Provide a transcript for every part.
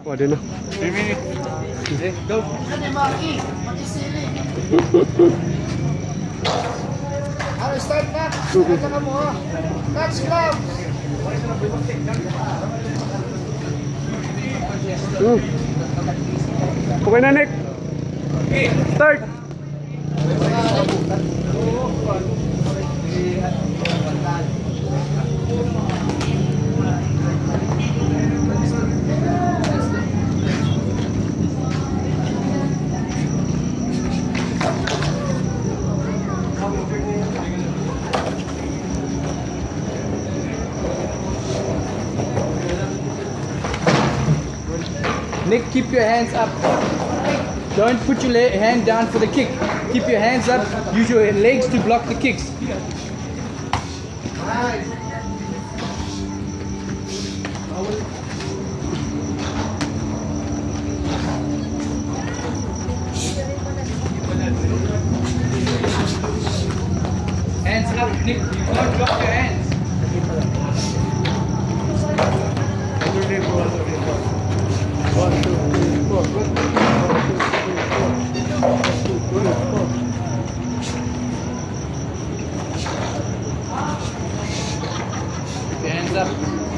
Pwede na. 3 minutes. Okay, go. Ano, start na? Start na mo ha. Catch club. Okay na, Nick. Start. Nick, keep your hands up. Don't put your hand down for the kick. Keep your hands up. Use your legs to block the kicks. Hands up, Nick. You can't drop your hands. Hands up.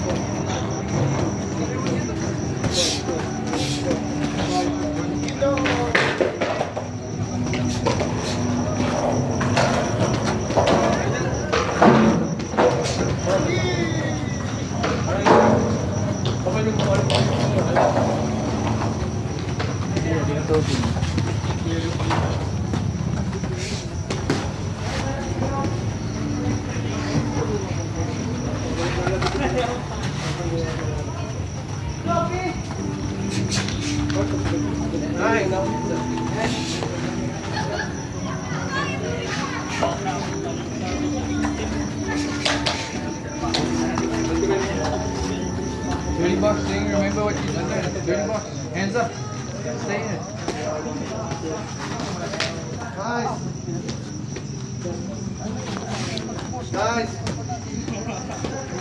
Dirty box, Ding, remember what you did there? Dirty box, hands up. Stay in it. Guys. Guys.